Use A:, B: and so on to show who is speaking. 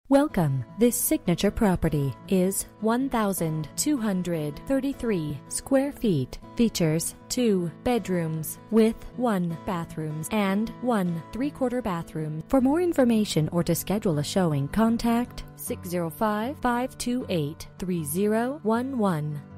A: Welcome. This signature property is 1,233 square feet. Features 2 bedrooms with 1 bathroom and 1 3/4 bathroom. For more information or to schedule a showing, contact 605-528-3011.